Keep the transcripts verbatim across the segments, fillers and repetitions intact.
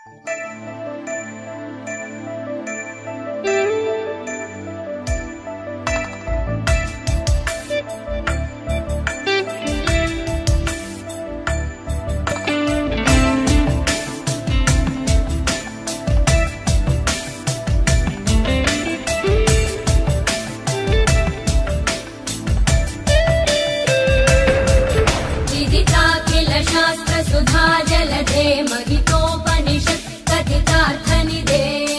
सुधा जलधे महितोपनिषत् कथितार्थनिधे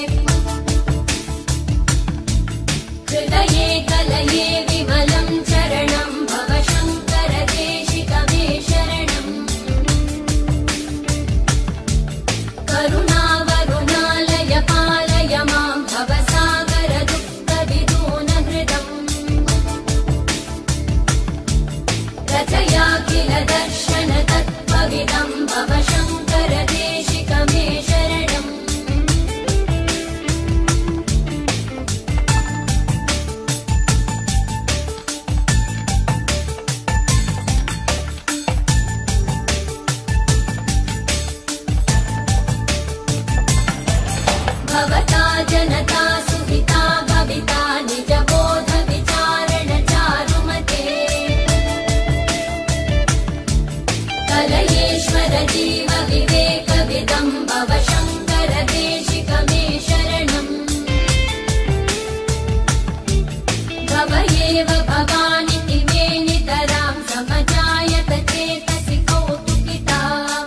हृदये कलये विमलं चरणं भव शङ्कर देशिकमे शरणम् करुणावरुणालय पालय मां भवसागर दुःखविदून हृदम् रचयाखिल दर्शन तत्त्वविदं भव शङ्कर देशिकमे शरणम् भवता जनता सुहिता भविता निजबोध विचारण चारुमते कलयेश्वर जीव विवेकविदं भव शङ्कर देशिकमे शरणम् भव एव भवानिति मे नितरां समजायत चेतसि कौतुकिता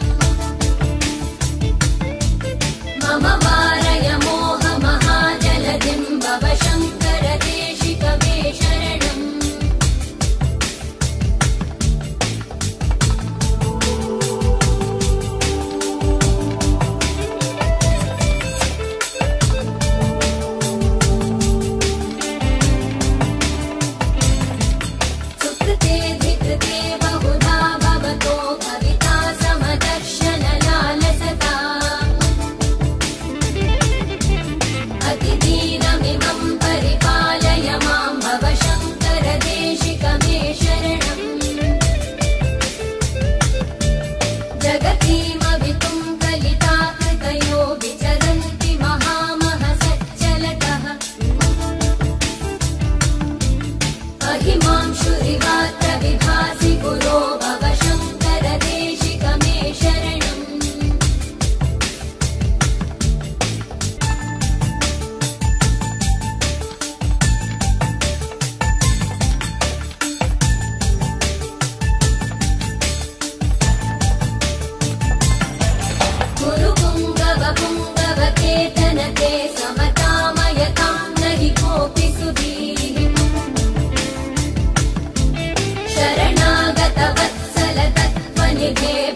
मम वारय मोहमहाजलधिं भव शङ्कर देशिकमे शरणम् सुकृते धिकृते बहुधा भवतो कविता समदर्शन लालसता अतिदीनमिमं परिपालय मां भव शङ्कर देशिकमे शरणम् जगतीमवितुं कलिता कृतयो विचरन्ति महामहसच्चलतः अहिमांशुरिवात्र विभासि गुरो भव शङ्कर देशिकमे शरणम् गुरुपुङ्गव पुङ्गव केतनते समतामयतां न हि कोऽपि सुधीः शरणागत वत्सल तत्त्वनिधे